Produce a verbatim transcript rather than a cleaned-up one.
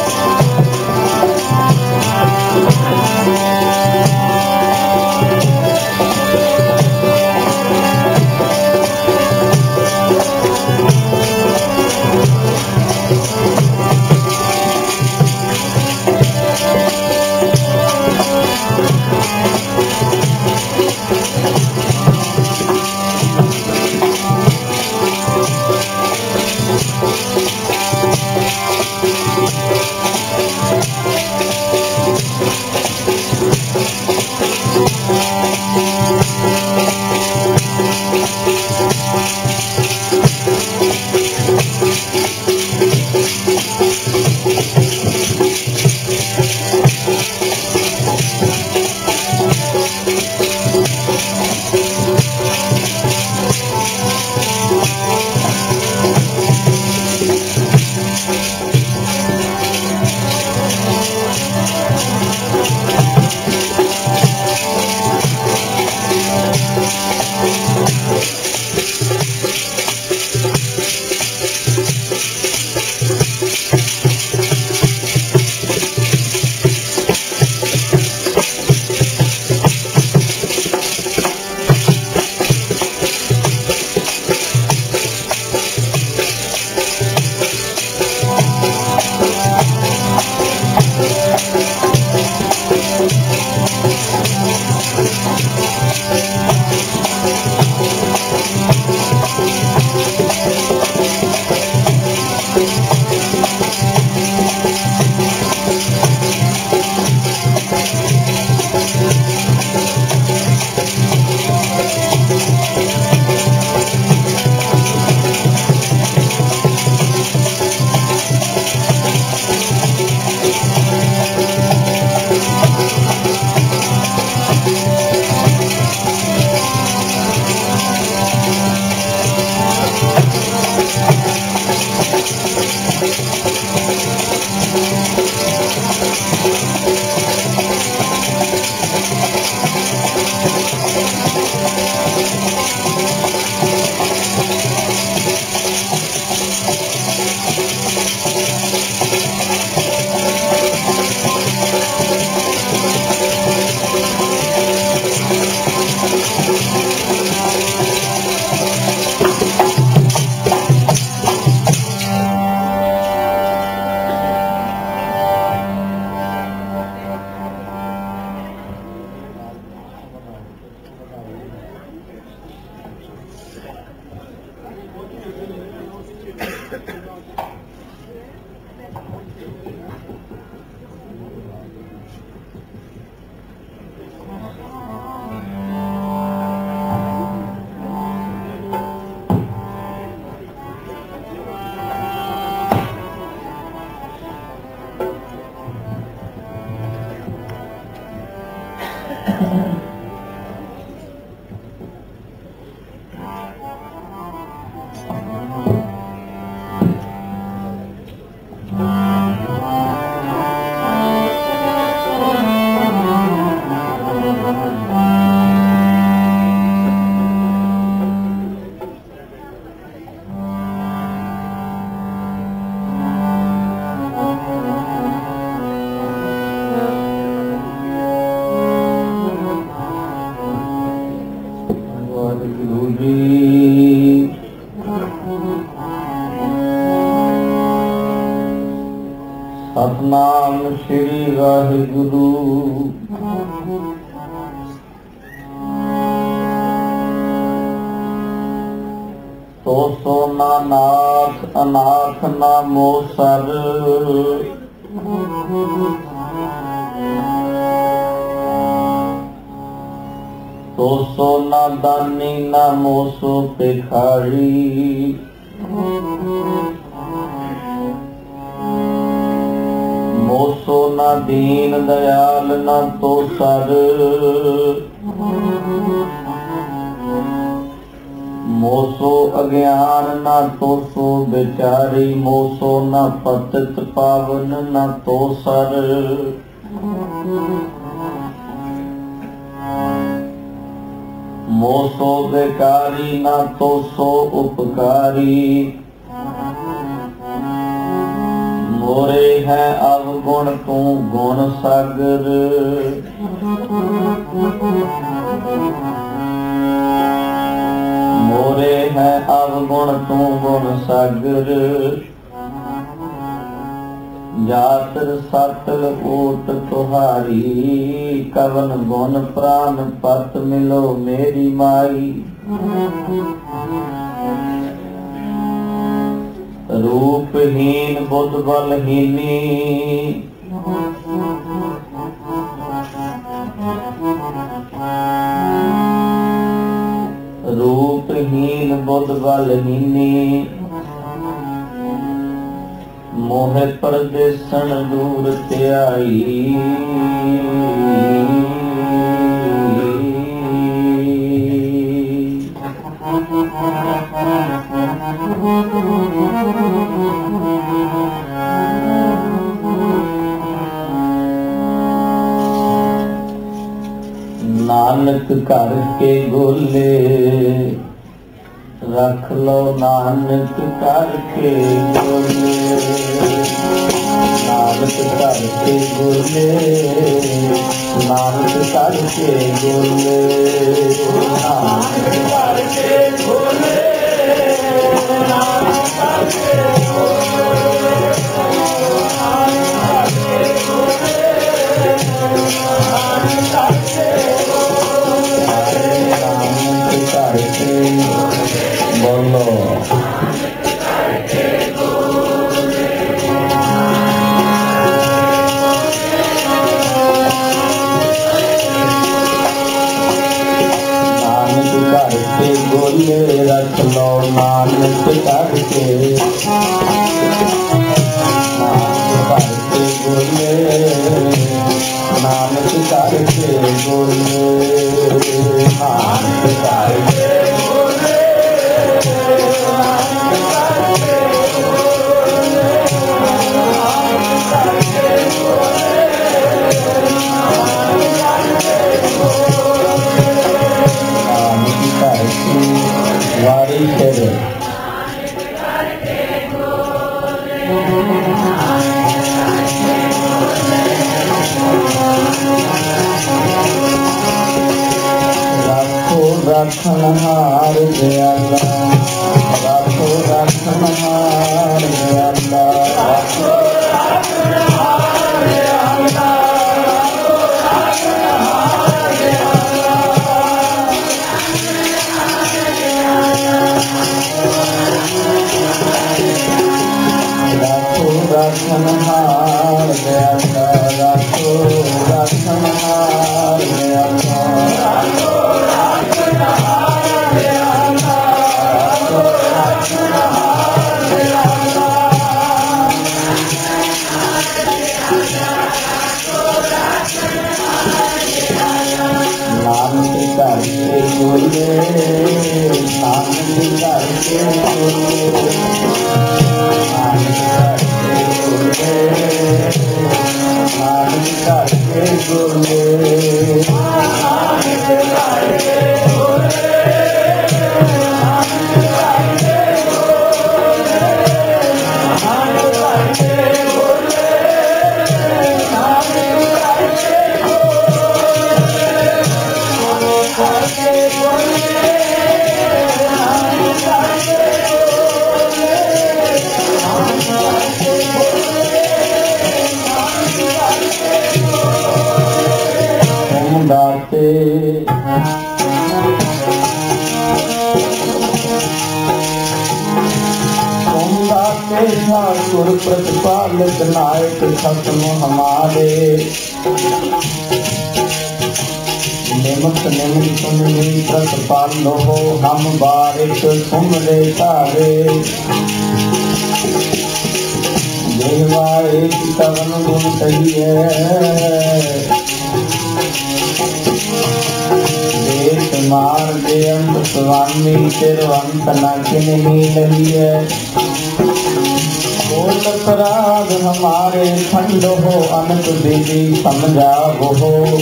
ਸਤਨਾਮ ਸ੍ਰੀ ਵਾਹਿਗੁਰੂ। ਤੋ ਸੋਨਾ ਨਾਥ ਅਨਾਥ ਨਾ ਮੋਸਰ, ਤੋ ਸੋਨਾ ਦਾਨੀ ਨਾ ਮੋਸੋ ਭਿਖਾਰੀ। ਮੋਸੋ ਨਾ ਦੀਨ ਦਇਆਲ ਨਾ ਤੋ ਸਰ, ਮੋਸੋ ਅਗਿਆਨ ਨਾ ਤੋਸੋ ਵਿਚਾਰੀ। ਮੋਸੋ ਨਾ ਪਤਿਤ ਪਾਵਨ ਨਾ ਤੋ ਸਰ, ਮੋਸੋ ਬੇਕਾਰੀ ਨਾ ਤੋਸੋ ਉਪਕਾਰੀ। मोरे है अवगुण तू गुण सागर। मोरे है अवगुण तू गुण सागर। जातर सतल ओट तुहारी। कवन गुण प्राण पत मिलो मेरी माई। रूपहीन बुद्ध बलहीनी। रूपहीन बुद्ध बलहीनी। मोहे परदेसन दूर त्याई। नानक घर के गोले। रख लो नानक घर के गोले। नानक घर के गोले। नानक घर के गोले। नानक घर के गोले। नानक घर के बोलो। नानक घर के गोले रख लो नानक घर के। नानक घर के गोले। नानक घर के गोले। नानक घर के वारी करे। राखो रखनहार दयाला। राखो रखनहार दयाला। राखो रखनहार दयाला। राखो रखनहार दयाला। राखो रखनहार दयाला। राखो रखनहार दयाला। राखो रखनहार दयाला। नानक घर के गोले। नानक घर के गोले। नानक घर के गोले। नानक घर के गोले। नानक घर के गोले। नानक घर के गोले। नानक घर के गोले। नानक घर के दाते दाते ठाकुर प्रतिपालक नायक खत्म हमारे। निमक निमित सुनली प्रतिपालो हम बारिक सुमरे तारे। देवा एक कवन गुण सही है। देश मार दे अंत स्वामी तिरवंत न किन ही लगी है। कोट अपराध हमारे खंड हो अनंत देवी समझा हो।